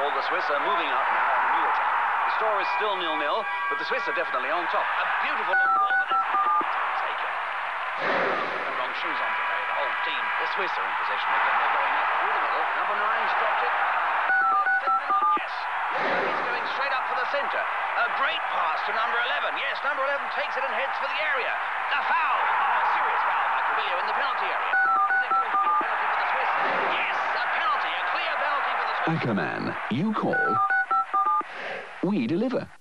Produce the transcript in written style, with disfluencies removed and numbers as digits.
ball. The Swiss are moving up now on a new attack. The score is still 0-0, but the Swiss are definitely on top. A beautiful long ball, but it's taken. The wrong shoes on today, the whole team. The Swiss are in possession again. They're going up through the middle. Number 9's dropped it. Yes. He's going straight up for the centre. A great pass to number 11. Yes, number 11 takes it and heads for the area. A foul. A serious foul by Carvillo in the penalty area. Is there going to be a penalty for the Swiss? Yes, a penalty. A clear penalty for the Swiss. Ackerman, you call, we deliver.